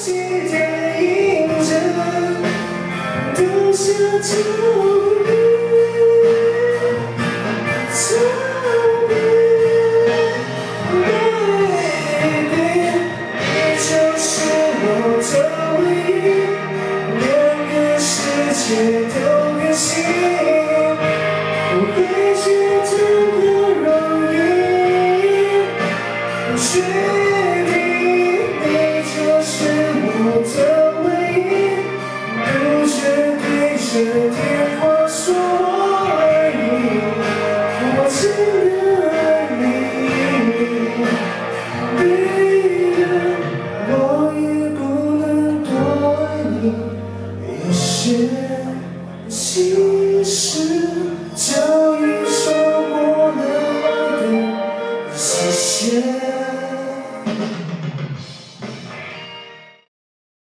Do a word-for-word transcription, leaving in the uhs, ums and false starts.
期待映着冬夏秋雨，差别 ，baby， 你就是我的唯一，两个世界都变形，不会觉得很容易，确定你就是我的唯一，不是对着电话说而已，我真的爱你。 Baby， 我也不能多爱你一些，其实早已说过了爱的谢谢。